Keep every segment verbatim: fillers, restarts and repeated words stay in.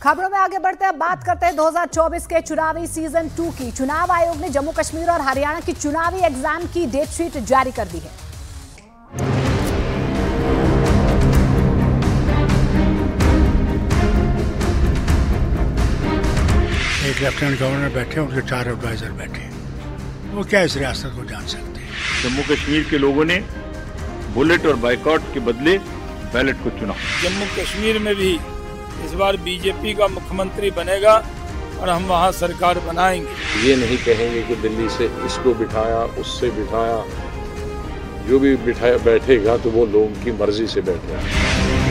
खबरों में आगे बढ़ते हैं, बात करते हैं दो हज़ार चौबीस के चुनावी सीजन टू की। चुनाव आयोग ने जम्मू कश्मीर और हरियाणा की चुनावी एग्जाम की डेट शीट जारी कर दी है। एक लेफ्टिनेंट गवर्नर बैठे, उनके चार एडवाइजर बैठे, वो क्या इस रियासत को जान सकते हैं। जम्मू कश्मीर के लोगों ने बुलेट और बाइकआउट के बदले बैलेट को चुना। जम्मू कश्मीर में भी इस बार बीजेपी का मुख्यमंत्री बनेगा और हम वहां सरकार बनाएंगे। ये नहीं कहेंगे कि दिल्ली से इसको बिठाया, उससे बिठाया, जो भी बिठाया बैठेगा तो वो लोगों की मर्जी से बैठेगा।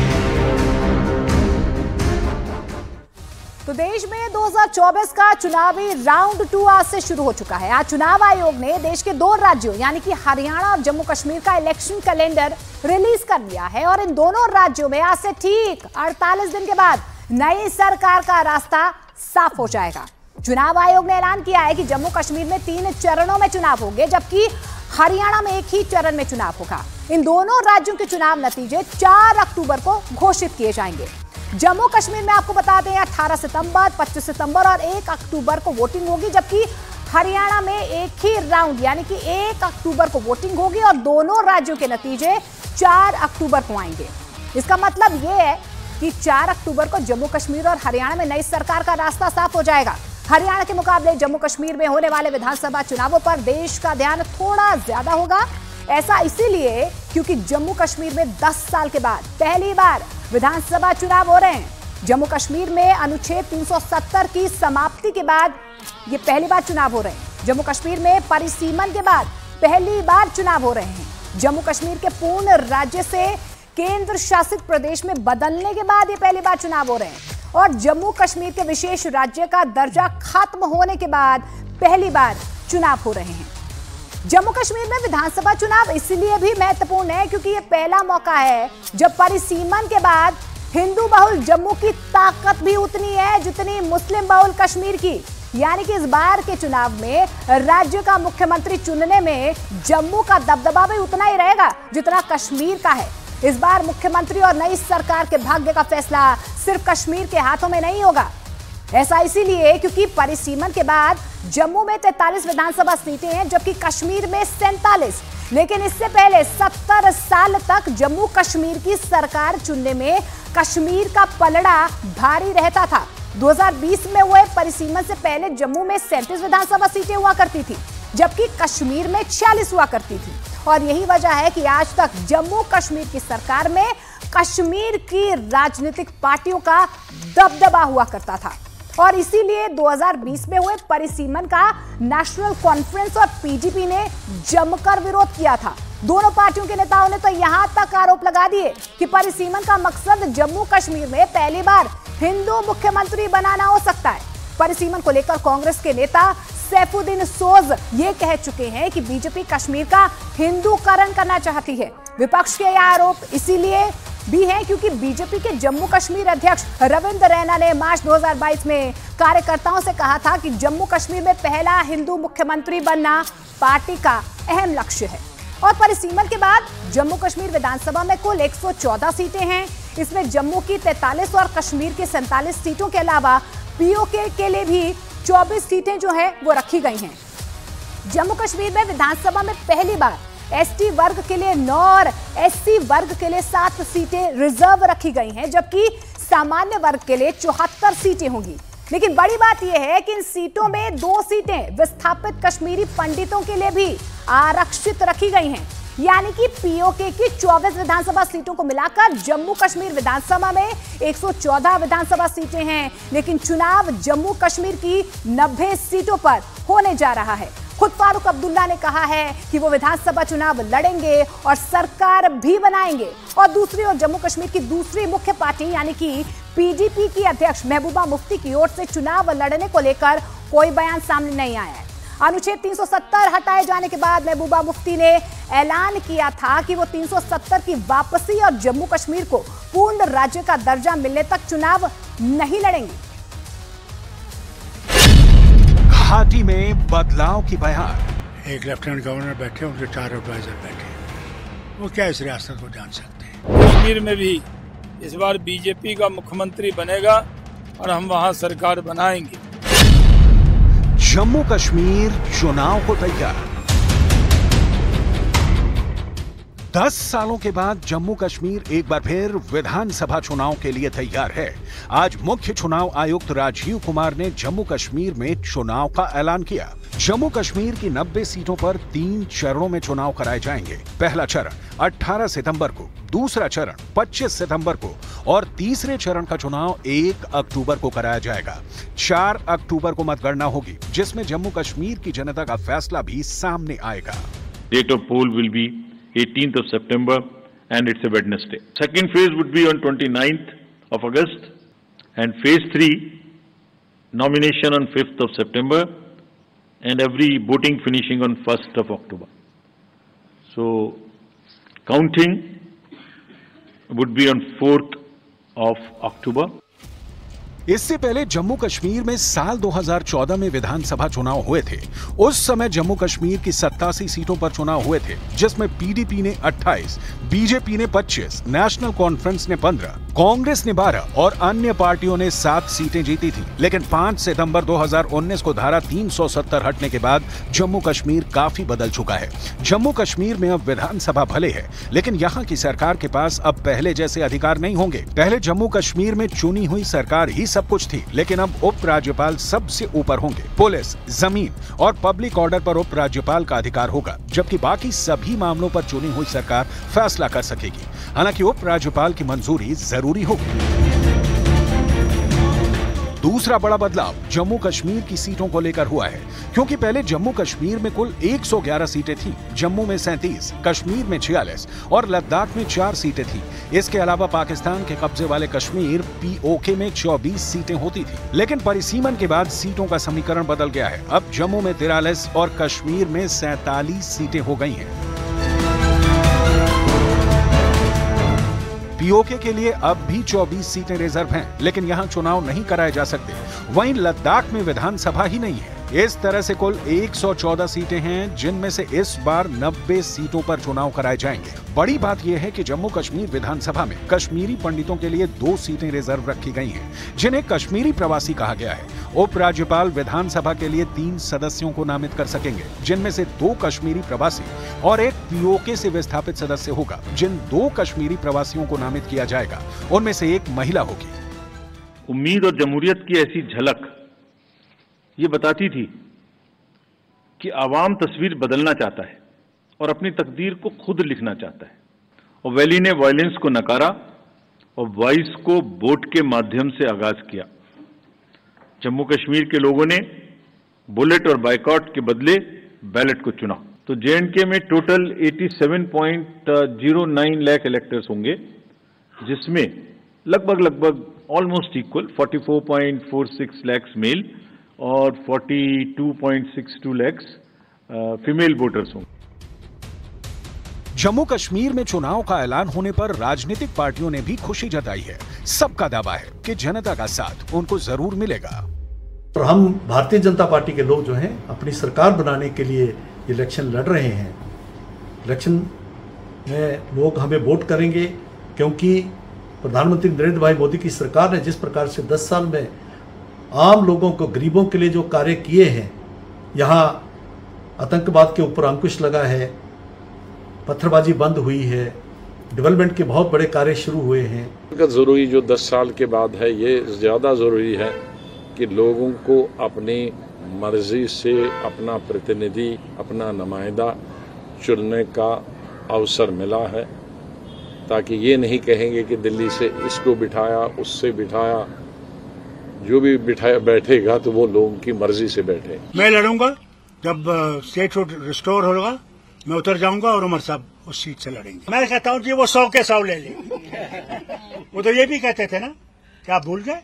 तो देश में दो हज़ार चौबीस का चुनावी राउंड टू आज से शुरू हो चुका है। आज चुनाव आयोग ने देश के दो राज्यों यानी कि हरियाणा और जम्मू कश्मीर का इलेक्शन कैलेंडर रिलीज कर लिया है और इन दोनों राज्यों में आज से ठीक अड़तालीस दिन के बाद नई सरकार का रास्ता साफ हो जाएगा। चुनाव आयोग ने ऐलान किया है कि जम्मू कश्मीर में तीन चरणों में चुनाव होंगे, जबकि हरियाणा में एक ही चरण में चुनाव होगा। इन दोनों राज्यों के चुनाव नतीजे चार अक्टूबर को घोषित किए जाएंगे। जम्मू कश्मीर में आपको बता दें अठारह सितंबर, पच्चीस सितंबर और एक अक्टूबर को वोटिंग होगी, जबकि हरियाणा में एक ही राउंड यानी कि एक अक्टूबर को वोटिंग होगी और दोनों राज्यों के नतीजे चार अक्टूबर को आएंगे। इसका मतलब यह है कि चार अक्टूबर को जम्मू कश्मीर और हरियाणा में नई सरकार का रास्ता साफ हो जाएगा। हरियाणा के मुकाबले जम्मू कश्मीर में होने वाले विधानसभा चुनावों पर देश का ध्यान थोड़ा ज्यादा होगा। ऐसा इसीलिए क्योंकि जम्मू कश्मीर में दस साल के बाद पहली बार विधानसभा चुनाव हो रहे हैं। जम्मू कश्मीर में अनुच्छेद तीन सौ सत्तर की समाप्ति के बाद ये पहली बार चुनाव हो रहे हैं। जम्मू कश्मीर में परिसीमन के बाद पहली बार चुनाव हो रहे हैं। जम्मू कश्मीर के पूर्ण राज्य से केंद्र शासित प्रदेश में बदलने के बाद ये पहली बार चुनाव हो रहे हैं और जम्मू कश्मीर के विशेष राज्य का दर्जा खत्म होने के बाद पहली बार चुनाव हो रहे हैं। जम्मू कश्मीर में विधानसभा चुनाव इसलिए भी महत्वपूर्ण है क्योंकि यह पहला मौका है जब परिसीमन के बाद हिंदू बहुल जम्मू की ताकत भी उतनी है जितनी मुस्लिम बहुल कश्मीर की। यानी कि इस बार के चुनाव में राज्य का मुख्यमंत्री चुनने में जम्मू का दबदबा भी उतना ही रहेगा जितना कश्मीर का है। इस बार मुख्यमंत्री और नई सरकार के भाग्य का फैसला सिर्फ कश्मीर के हाथों में नहीं होगा। ऐसा इसीलिए क्योंकि परिसीमन के बाद जम्मू में तैंतालीस विधानसभा सीटें हैं जबकि कश्मीर में सैंतालीस। लेकिन इससे पहले सत्तर साल तक जम्मू कश्मीर की सरकार चुनने में कश्मीर का पलड़ा भारी रहता था। दो हज़ार बीस में हुए परिसीमन से पहले जम्मू में सैंतीस विधानसभा सीटें हुआ करती थी जबकि कश्मीर में छियालीस हुआ करती थी और यही वजह है कि आज तक जम्मू कश्मीर की सरकार में कश्मीर की राजनीतिक पार्टियों का दबदबा हुआ करता था और इसीलिए दो हज़ार बीस में हुए परिसीमन का नेशनल कॉन्फ्रेंस और पीडीपी ने जमकर विरोध किया था। दोनों पार्टियों के नेताओं ने तो यहां तक आरोप लगा दिए कि परिसीमन का मकसद जम्मू कश्मीर में पहली बार हिंदू मुख्यमंत्री बनाना हो सकता है। परिसीमन को लेकर कांग्रेस के नेता सैफुद्दीन सोज ये कह चुके हैं कि बीजेपी कश्मीर का हिंदूकरण करना चाहती है। विपक्ष के यह आरोप इसीलिए भी है क्योंकि बीजेपी के जम्मू कश्मीर अध्यक्ष रविंद्र रैना ने मार्च दो हज़ार बाईस में कार्यकर्ताओं से कहा था कि जम्मू कश्मीर में पहला हिंदू मुख्यमंत्री बनना पार्टी का अहम लक्ष्य है। और परिसीमन के बाद जम्मू कश्मीर विधानसभा में कुल एक सौ चौदह सीटें हैं। इसमें जम्मू की तैंतालीस और कश्मीर की सैंतालीस सीटों के अलावा पीओके के लिए भी चौबीस सीटें जो है वो रखी गई हैं। जम्मू कश्मीर में विधानसभा में पहली बार एसटी वर्ग के लिए नौ और एससी वर्ग के लिए सात सीटें रिजर्व रखी गई हैं जबकि सामान्य वर्ग के लिए चौहत्तर सीटें होंगी। लेकिन बड़ी बात यह है कि इन सीटों में दो सीटें विस्थापित कश्मीरी पंडितों के लिए भी आरक्षित रखी गई हैं। यानी कि पीओके की चौबीस विधानसभा सीटों को मिलाकर जम्मू कश्मीर विधानसभा में एक सौ चौदह विधानसभा सीटें हैं, लेकिन चुनाव जम्मू कश्मीर की नब्बे सीटों पर होने जा रहा है। खुद फारूक अब्दुल्ला ने कहा है कि वो विधानसभा चुनाव लड़ेंगे और सरकार भी बनाएंगे। और दूसरी ओर जम्मू कश्मीर की दूसरी मुख्य पार्टी यानी कि पीडीपी की अध्यक्ष महबूबा मुफ्ती की ओर से चुनाव लड़ने को लेकर कोई बयान सामने नहीं आया है। अनुच्छेद तीन सौ सत्तर हटाए जाने के बाद महबूबा मुफ्ती ने ऐलान किया था कि वो तीन सौ सत्तर की वापसी और जम्मू कश्मीर को पूर्ण राज्य का दर्जा मिलने तक चुनाव नहीं लड़ेंगे। घाटी में बदलाव की बयान। एक लेफ्टिनेंट गवर्नर बैठे, उनके चार एडवाइजर बैठे, वो क्या इस रियासत को जान सकते हैं। कश्मीर में भी इस बार बीजेपी का मुख्यमंत्री बनेगा और हम वहां सरकार बनाएंगे। जम्मू कश्मीर चुनाव को तैयार। दस सालों के बाद जम्मू कश्मीर एक बार फिर विधानसभा चुनाव के लिए तैयार है। आज मुख्य चुनाव आयुक्त राजीव कुमार ने जम्मू कश्मीर में चुनाव का ऐलान किया। जम्मू कश्मीर की नब्बे सीटों पर तीन चरणों में चुनाव कराए जाएंगे। पहला चरण अठारह सितंबर को, दूसरा चरण पच्चीस सितंबर को और तीसरे चरण का चुनाव एक अक्टूबर को कराया जाएगा। चार अक्टूबर को मतगणना होगी, जिसमें जम्मू कश्मीर की जनता का फैसला भी सामने आएगा। Date of poll will be eighteenth of September and it's a Wednesday. Second phase would be on twenty-ninth of August and phase three nomination on fifth of September and every voting finishing on first of October. So counting would be on fourth of October. इससे पहले जम्मू कश्मीर में साल दो हज़ार चौदह में विधानसभा चुनाव हुए थे। उस समय जम्मू कश्मीर की सत्तासी सीटों पर चुनाव हुए थे, जिसमें पीडीपी ने अट्ठाईस, बीजेपी ने पच्चीस, नेशनल कॉन्फ्रेंस ने पंद्रह, कांग्रेस ने बारह और अन्य पार्टियों ने सात सीटें जीती थी। लेकिन पाँच सितंबर दो हज़ार उन्नीस को धारा तीन सौ सत्तर हटने के बाद जम्मू कश्मीर काफी बदल चुका है। जम्मू कश्मीर में अब विधानसभा भले है, लेकिन यहाँ की सरकार के पास अब पहले जैसे अधिकार नहीं होंगे। पहले जम्मू कश्मीर में चुनी हुई सरकार ही सब कुछ थी, लेकिन अब उप राज्यपाल सबसे ऊपर होंगे। पुलिस, जमीन और पब्लिक ऑर्डर पर उप राज्यपाल का अधिकार होगा, जबकि बाकी सभी मामलों पर चुनी हुई सरकार फैसला कर सकेगी। हालांकि उप राज्यपाल की मंजूरी जरूरी होगी। दूसरा बड़ा बदलाव जम्मू कश्मीर की सीटों को लेकर हुआ है, क्योंकि पहले जम्मू कश्मीर में कुल एक सौ ग्यारह सीटें थीं। जम्मू में सैंतीस, कश्मीर में छियालीस और लद्दाख में चार सीटें थीं। इसके अलावा पाकिस्तान के कब्जे वाले कश्मीर पीओके में चौबीस सीटें होती थी, लेकिन परिसीमन के बाद सीटों का समीकरण बदल गया है। अब जम्मू में तिरालीस और कश्मीर में सैंतालीस सीटें हो गई हैं। पीओके के लिए अब भी चौबीस सीटें रिजर्व हैं, लेकिन यहां चुनाव नहीं कराए जा सकते। वहीं लद्दाख में विधानसभा ही नहीं है। इस तरह से कुल एक सौ चौदह सीटें हैं, जिनमें से इस बार नब्बे सीटों पर चुनाव कराए जाएंगे। बड़ी बात यह है कि जम्मू कश्मीर विधानसभा में कश्मीरी पंडितों के लिए दो सीटें रिजर्व रखी गई हैं, जिन्हें कश्मीरी प्रवासी कहा गया है। उप राज्यपाल विधानसभा के लिए तीन सदस्यों को नामित कर सकेंगे, जिनमें से दो कश्मीरी प्रवासी और एक पीओके से विस्थापित सदस्य होगा। जिन दो कश्मीरी प्रवासियों को नामित किया जाएगा, उनमें से एक महिला होगी। उम्मीद और जमहूरियत की ऐसी झलक ये बताती थी कि आवाम तस्वीर बदलना चाहता है और अपनी तकदीर को खुद लिखना चाहता है। और वैली ने वायलेंस को नकारा और वॉइस को वोट के माध्यम से आगाज किया। जम्मू कश्मीर के लोगों ने बुलेट और बाइकॉट के बदले बैलेट को चुना। तो जे एंड के में टोटल सत्तासी point zero nine lakh electors होंगे, जिसमें लगभग लगभग ऑलमोस्ट इक्वल चौवालीस point four six lakh male और बयालीस point six two lakh female voters होंगे। जम्मू कश्मीर में चुनाव का ऐलान होने पर राजनीतिक पार्टियों ने भी खुशी जताई है। सबका दावा है कि जनता का साथ उनको जरूर मिलेगा। और हम भारतीय जनता पार्टी के लोग जो हैं अपनी सरकार बनाने के लिए इलेक्शन लड़ रहे हैं। इलेक्शन में लोग हमें वोट करेंगे, क्योंकि प्रधानमंत्री नरेंद्र भाई मोदी की सरकार ने जिस प्रकार से दस साल में आम लोगों को, गरीबों के लिए जो कार्य किए हैं, यहाँ आतंकवाद के ऊपर अंकुश लगा है, पत्थरबाजी बंद हुई है, डेवलपमेंट के बहुत बड़े कार्य शुरू हुए हैं। जरूरी जो दस साल के बाद है, ये ज़्यादा ज़रूरी है कि लोगों को अपनी मर्जी से अपना प्रतिनिधि, अपना नुमाइंदा चुनने का अवसर मिला है, ताकि ये नहीं कहेंगे कि दिल्ली से इसको बिठाया, उससे बिठाया। जो भी बिठाया बैठेगा तो वो लोगों की मर्जी से बैठे। मैं लड़ूंगा, जब स्टेट रिस्टोर होगा मैं उतर जाऊंगा और उमर साहब उस सीट से लड़ेंगे। मैं कहता हूँ कि वो सौ के सौ ले ले। वो तो ये भी कहते थे ना, क्या भूल गए?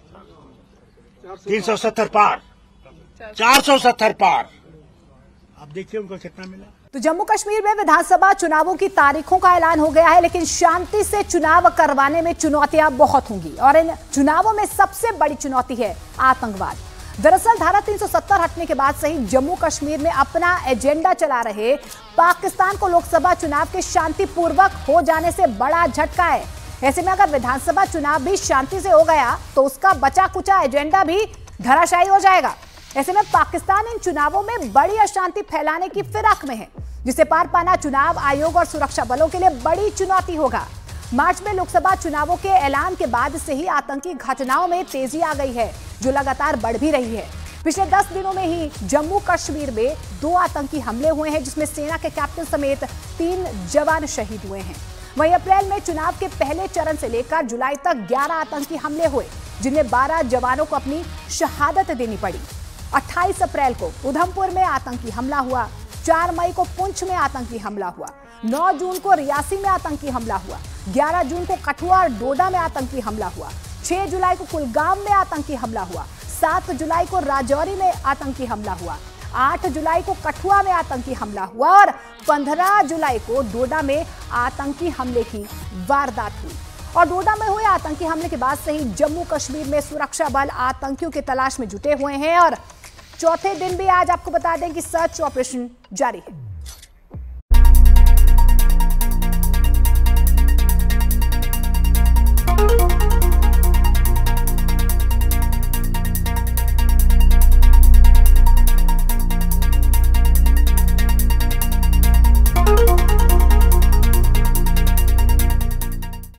तीन सौ सत्तर पार, चार सौ सत्तर पार। अब देखिए उनको कितना मिला। तो जम्मू कश्मीर में विधानसभा चुनावों की तारीखों का ऐलान हो गया है, लेकिन शांति से चुनाव करवाने में चुनौतियां बहुत होंगी और इन चुनावों में सबसे बड़ी चुनौती है आतंकवाद। दरअसल धारा तीन सौ सत्तर हटने के बाद से ही जम्मू कश्मीर में अपना एजेंडा चला रहे पाकिस्तान को लोकसभा चुनाव के शांतिपूर्वक हो जाने से बड़ा झटका है। ऐसे में अगर विधानसभा चुनाव भी शांति से हो गया तो उसका बचा कुचा एजेंडा भी धराशायी हो जाएगा। ऐसे में पाकिस्तान इन चुनावों में बड़ी अशांति फैलाने की फिराक में है, जिसे पार पाना चुनाव आयोग और सुरक्षा बलों के लिए बड़ी चुनौती होगा। मार्च में लोकसभा चुनावों के ऐलान के बाद से ही आतंकी घटनाओं में तेजी आ गई है, जो लगातार बढ़ भी रही है। पिछले दस दिनों में ही जम्मू कश्मीर में दो आतंकी हमले हुए हैं, जिसमें सेना के कैप्टन समेत तीन जवान शहीद हुए हैं। वहीं अप्रैल में चुनाव के पहले चरण से लेकर जुलाई तक ग्यारह आतंकी हमले हुए, जिनमें बारह जवानों को अपनी शहादत देनी पड़ी। अट्ठाईस अप्रैल को उधमपुर में आतंकी हमला हुआ, चार मई को पुंछ में आतंकी हमला हुआ, नौ जून को रियासी में आतंकी हमला हुआ, ग्यारह जून को कठुआ और डोडा में आतंकी हमला हुआ, छह जुलाई को कुलगाम में आतंकी हमला हुआ, सात जुलाई को राजौरी में आतंकी हमला हुआ, आठ जुलाई को कठुआ में आतंकी हमला हुआ और पंद्रह जुलाई को डोडा में आतंकी हमले की वारदात हुई। और डोडा में हुए आतंकी हमले के बाद से ही जम्मू कश्मीर में सुरक्षा बल आतंकियों की तलाश में जुटे हुए हैं और चौथे दिन भी आज आपको बता दें कि सर्च ऑपरेशन जारी है।